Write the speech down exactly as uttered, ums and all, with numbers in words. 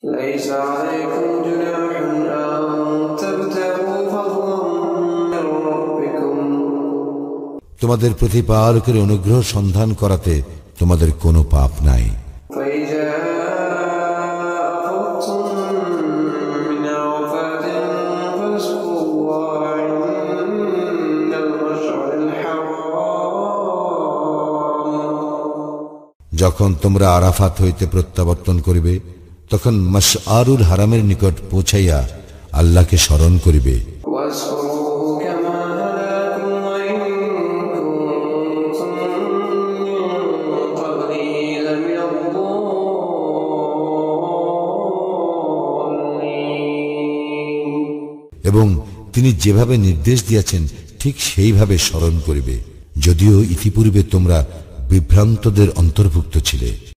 ليس عليكم جناح أن تبتغوا فضلا من ربكم তোমাদের প্রতিপালকের অনুগ্রহ সন্ধান করাতে তোমাদের কোনো পাপ নাই। فإذا أفضتم من عرفات فاذكروا الله عند المشعر الحرام যখন তোমরা আরাফাত হইতে প্রত্যাবর্তন করিবে তখন মাশআরুল হারামের নিকট পৌঁছাইয়া আল্লাহকে স্মরণ করিবে। واذكروه كما هداكم وإن كنتم من قبله لمن الضالين এবং তিনি যেভাবে নির্দেশ দিয়েছেন ঠিক সেইভাবে স্মরণ করিবে, যদিও ইতিপূর্বে তোমরা বিভ্রান্তদের অন্তর্ভুক্ত ছিলে।